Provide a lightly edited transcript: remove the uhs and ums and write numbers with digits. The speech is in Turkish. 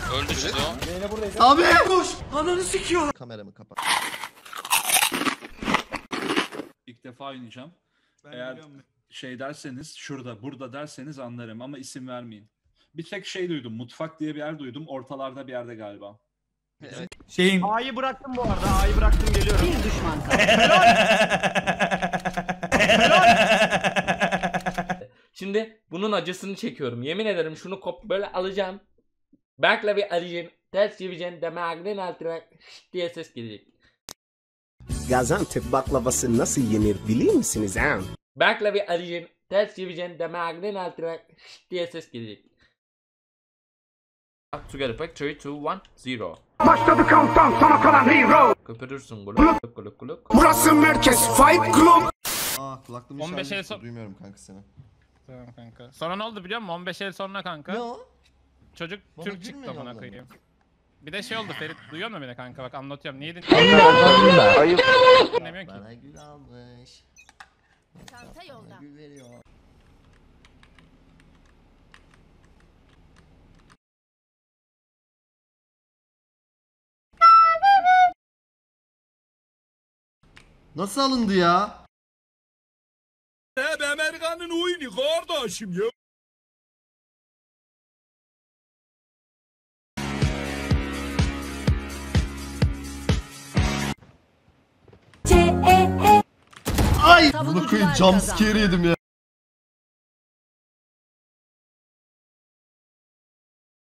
Öldü Cido. Yine buradayız. Abi koş. Ananı sikiyor. Kameramı kapat. İlk defa oynayacağım. Eğer şey derseniz, şurada, burada derseniz anlarım ama isim vermeyin. Bir tek şey duydum, mutfak diye bir yer duydum. Ortalarda bir yerde galiba. Evet. Şeyin... A'yı bıraktım bu arada. A'yı bıraktım, geliyorum. Bir düşman kaldı. Şimdi bunun acısını çekiyorum. Yemin ederim şunu böyle alacağım. Berk'le bir arayacağım. Ters çevireceğim. Demeğinin altına diye ses gelecek. Gaziantep baklavası nasıl yenir bilir misiniz ha? Berk'le bir arayacağım. Ters çevireceğim. Demeğinin altına diye ses gelecek. Together back 3, 2, 1, 0. Başladı countdown, sana kalan hero. Köpürürsün guluk guluk guluk. Burası merkez Fight Club. Aa kulaklığımı 15 el duymuyorum kanka seni. Tamam kanka. Sonra ne oldu biliyor musun? 15 el sonra kanka. Ne o? Çocuk Bana Türk gülmeyin çıktı amına oğlum. koyayım. Bir de şey oldu Ferit, duyuyor musun beni kanka? Bak anlatıyorum. Niye Ayıp. dinlemiyorsun ki? Bana gül almış. Çanta yolda. Gül veriyor. Nasıl alındı ya? Amerika'nın oyunu kardeşim ya. Ay! Savunucular Bunu koyayım kazandı. jumpscare yedim ya.